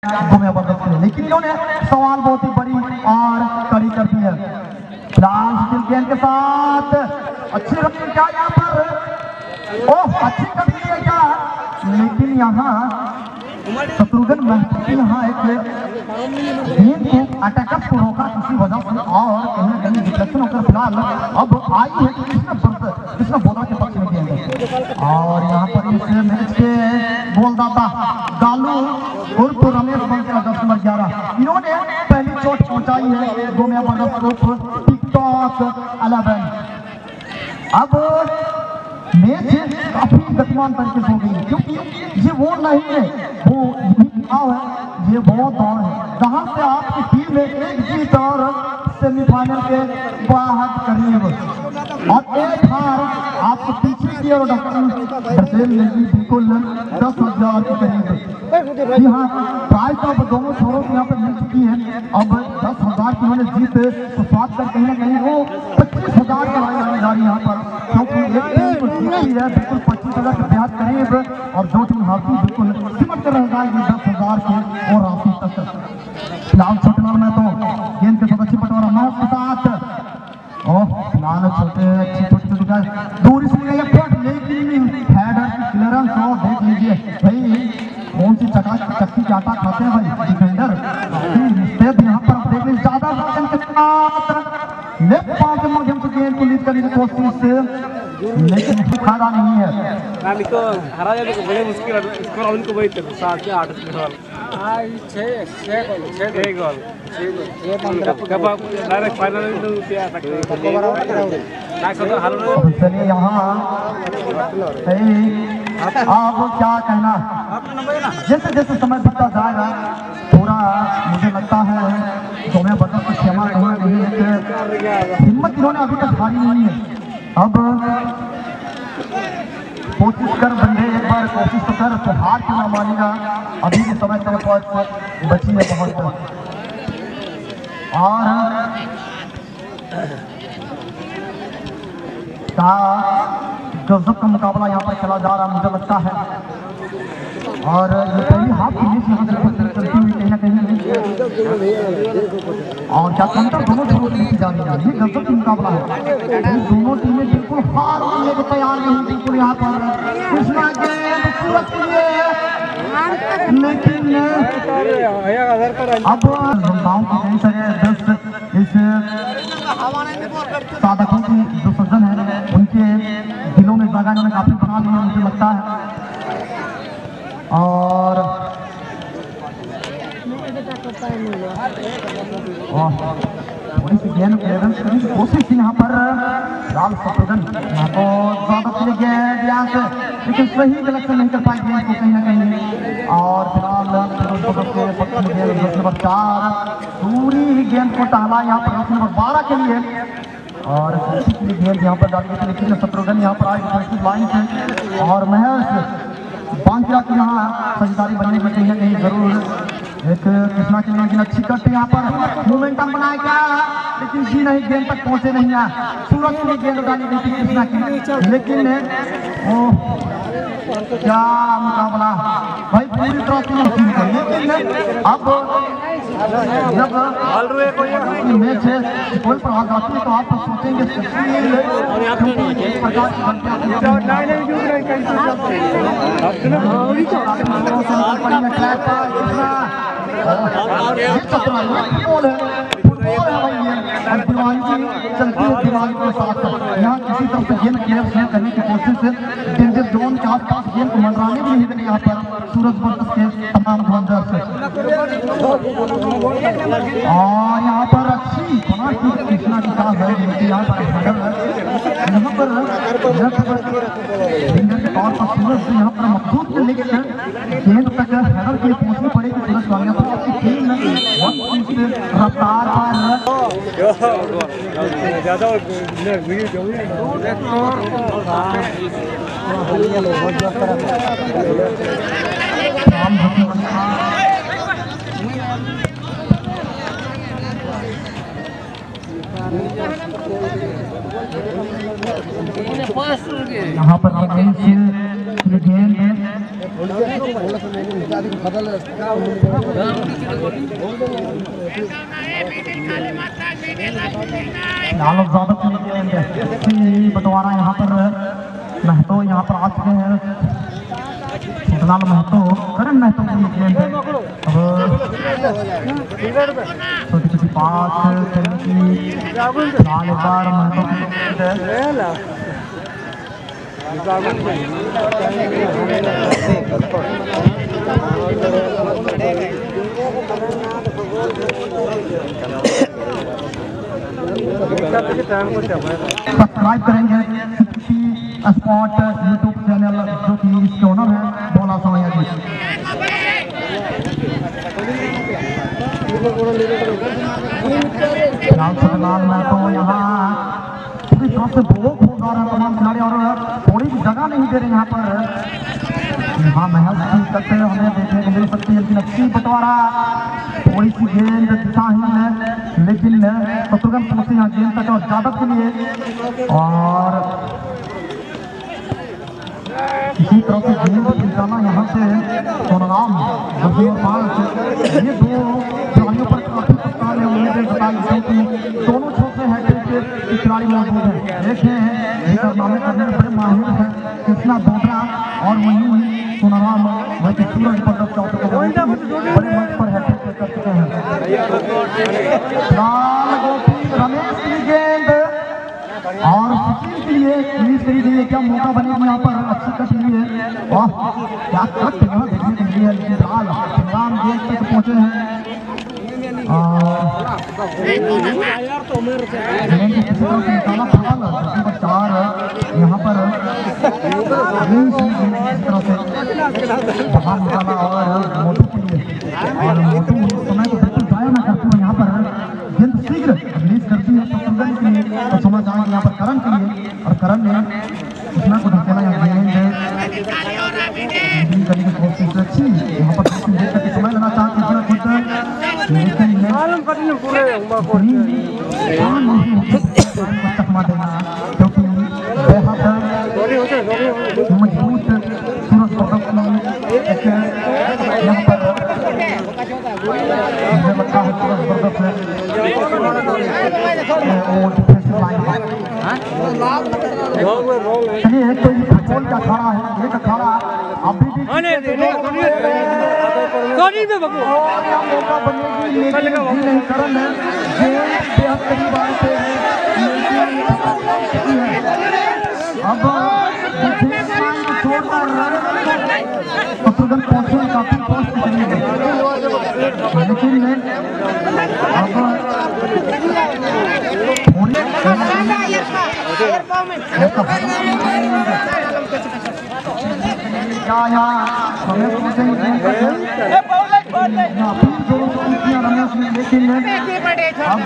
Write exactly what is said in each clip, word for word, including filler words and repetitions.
घूमे बदलते हैं, लेकिन इन्होंने सवाल बहुत ही बड़ी और कड़ी कर दी है। फिलहाल गेंद के साथ अच्छी रफ्तार क्या यहाँ पर, ओह अच्छी कर दी है क्या, लेकिन यहाँ शत्रुघ्न महतो यहाँ एक गेंद को अटैकर्स को रोका किसी वजह से और कहीं ना कहीं डिफ्लेक्शन होकर फिलहाल अब आई है कि किसने किसने बोला के पक्ष में गेंद। और यहाँ पर इस मैच के गोलदाता गालू उर्फ रमेश बंसल का दस नंबर ग्यारह, इन्होंने पहली चोट पहुंचाई है गोमिया बर्दस उर्फ टिकटॉक इलेवन। अब मैच काफी गतिमान तरीके से हो गई क्योंकि ये वो नहीं है, वो गाँव है, ये वो दौड़ है जहाँ से आपकी टीम में एक जीत और सेमीफाइनल के बाहर करीब और एक हार आपको पीछे की और ब्राजील ने भी बिल्कुल दस हजार के करीब। जी हाँ, प्राइस अब दोनों छोरों की यहाँ पर मिल चुकी है। अब दस हजार की उन्होंने जीत तो सात कर कहीं ना कहीं वो पच्चीस हजार की आने जा रही यहाँ पर, क्योंकि एक टीम को जीती है बिल्कुल पच्चीस हजार के बेहद करीब और दो टीम हारती बिल्कुल सिमट कर रहेगा ये दस हजार के और राशि तक। फिलहाल छोटे लाल में तो गेंद के साथ अच्छी पटवारा महक के साथ ओह फिलहाल छोटे अच्छी छोटी छोटी दूरी से गई है, लेकिन हेडर की क्लियरेंस हो देख लीजिए भाई कौन सी चका चक्की के आटा खाते हैं भाई डिफेंडर। मिस्टेक यहाँ पर आप देख लीजिए ज्यादा के साथ लेफ्ट पांव के माध्यम से गेंद को लीड करने की कोशिश से, लेकिन फायदा नहीं है। को हरा जाने को बड़े मुश्किल स्कोर ऑन को वही तक सात से आठ गोल आज छह छह गोल छह गोल छह पंद्रह कब आप डायरेक्ट फाइनल में तो क्या सकते हैं ना तो हाल चलिए यहाँ आप क्या कहना, जैसे जैसे समय बीतता जाएगा पूरा मुझे लगता है गोमिया बर्दस की क्षमा कहीं ना कहीं एक हिम्मत इन्होंने अभी तक हारी नहीं है। अब कोशिश कर बंदे एक बार कोशिश तो कर, तो हार क्यों ना मानेगा, अभी भी समय तेरे पास बची है बहुत। और गजब का मुकाबला यहाँ पर चला जा रहा मुझे लगता है, और ये पहली हाफ की मैच यहाँ से चलती हुई कहीं ना कहीं और क्या काउंटर दोनों टीमों की जा रही है, ये गजब का मुकाबला है। दोनों टीमें बिल्कुल हार होने को तैयार नहीं बिल्कुल यहाँ पर कृष्णा के सूरज के लिए, लेकिन अब गाँव की कई सारे दस इस साधकों की जो सज्जन है उनके दिलों में जगह इन्होंने काफी बना ली है मुझे लगता है। और थोड़ी सी गेंद क्लियरेंस करने की कोशिश थी यहाँ पर लाल शत्रुघ्न यहाँ को ज्यादा चले गए यहाँ से, लेकिन सही कलेक्शन नहीं कर पाए गेंद को कहीं ना कहीं। और फिलहाल नंबर चार पूरी गेंद को टहला यहाँ पर नंबर बारह के लिए और गेंद यहाँ पर डाली गई, लेकिन शत्रुघ्न यहाँ पर आए लाइन से और महेश बांकिया की यहाँ साझेदारी बनने में कहीं ना कहीं जरूर एक कृष्णा के लिए अच्छी कट यहाँ पर मोमेंटम बनाया गया, लेकिन जी नहीं गेंद तक पहुंचे नहीं है। सूरज के लिए गेंद डाली गई थी कृष्णा की, लेकिन ओ क्या मुकाबला भाई पूरी तरह से, लेकिन अब जब मैच है कोई पर आ जाती है तो आप तो सोचेंगे चलती है दिमाग के साथ यहाँ किसी तरह से गेंद क्लियर शेयर करने की कोशिश है, डेंजर जोन के आसपास गेंद को मंडराने भी नहीं देंगे यहाँ पर सूरज बर्दस के तमाम डिफेंडर्स। और यहाँ पर अच्छी बना की कृष्णा के साथ है यहाँ पर यहाँ पर डेंजर के तौर पर सूरज यहाँ पर मखसूद के लेकर गेंद तक हेडर के लिए पहुंचनी पड़ेगी सूरज वाले पर आपकी टीम रफ्तार ज्यादा यहाँ पर गेंद लाल ज्यादा बंटवारा यहाँ पर महतो यहाँ पर आ चुके हैं। लाल महतो करण महतो की गेंद अब छोटी छोटी पास लाल बार महतो की गेंद सब्सक्राइब करेंगे स्पॉट यूट्यूब चैनल जो कि इसके ओनर है बोला सोया जी। लाल में तो यहाँ पूरी तरह से बहुत हो रहा है तमाम खिलाड़ी और थोड़ी भी जगह नहीं दे रहे यहाँ पर। यहाँ महल करते हमें देखने को मिल सकती है, लेकिन अच्छी बंटवारा थोड़ी सी गेंद दिशाहीन है, लेकिन शत्रुघ्न पहुंचे यहाँ गेंद तक और यादव के लिए। और इसी तरह से गेंद निकाला यहाँ से सोनाराम ये दो खिलाड़ियों पर काफी कप्तान उम्मीदें बताई क्योंकि दोनों छोर से हैट्रिक के खिलाड़ी मौजूद हैं। देखें नामे करने में बड़े माहिर हैं कृष्णा बोबरा और वहीं सोनाराम वही सूरज पदक चौथे बड़े मंच पर हैट्रिक कर चुके हैं। लाल गोपी रमेश की गेंद और सुशील के लिए के लिए क्या मौका बनेगा यहाँ पर अच्छी कट हुई है। वाह क्या कट यहाँ देखने को मिली है, लेकिन लाल राम गेंद तक पहुंचे हैं निकाला फाल नंबर चार यहाँ पर बाहर निकाला और मोटू के लिए और मोटू समय को बिल्कुल जाया ना करते हुए यहाँ पर गेंद शीघ्र रिलीज करती है शत्रुघ्न के लिए तो समझ आएंगे यहाँ पर करण के लिए और करण ने इतना को ढकेला गेंद करने की कोशिश अच्छी यहाँ पर देख करके समय लेना चाहते हैं खुद लेकिन चकमा देना क्योंकि बेहद मजबूत सूरज पदक यहाँ पर मुझे लगता है सूरज पदक है चलिए एक तो फुटबॉल का अखाड़ा है, एक अखाड़ा अभी भी मौका बनेगी लेकिन नहीं करण है बेहद करीब आए थे अब छोड़कर शत्रुघ्न पहुंचे काफी पहुंच के करीब लेकिन अब क्या यहाँ हमें रमेश ने लेकिन अब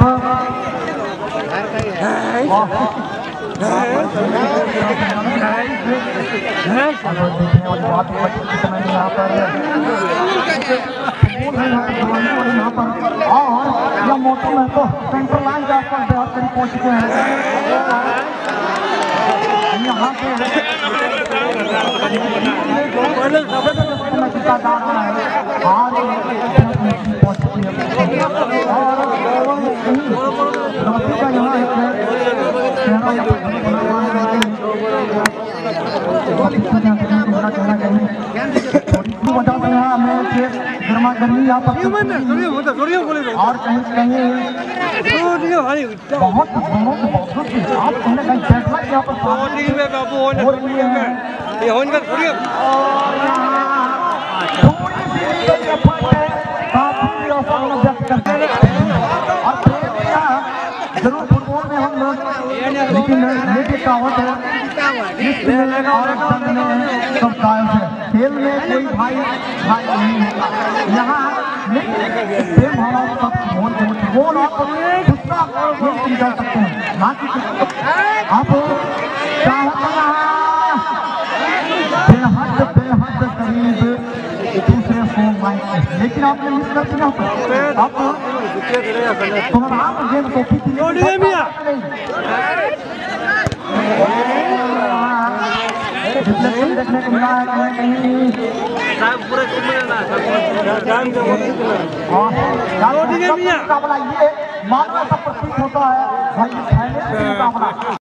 यहाँ पर यहाँ पर और यह मोटू है तो सेंट्रल लाइन के आसपास बहुत करीब पहुंच चुके हैं यहाँ से जा रहा है आज पहुंच चुकी है का यहाँ एक वजह से यहाँ मैच गर्मा गर्मी यहाँ पर और कहीं कहीं बहुत बहुत बहुत आप कहीं ना कहीं फैसला यहाँ पर जरूर फुटबॉल में हम लोग लेकिन लेके कहावत है सब गायब है खेल में कोई भाई भाई नहीं होता यहाँ प्रेम भाव सब वो लोग गुस्सा निकाल सकते हैं ना कि आप बेहद बेहद करीब दूसरे फोन माइक लेकिन आपने मिस कर दिया आप तुम्हारा आप गेम कॉपी की डिफ्लेक्शन देखने को मिला है कहीं कहीं पूरा और मुकाबला ये मानव का प्रतीक होता है भाई, फाइनल मुकाबला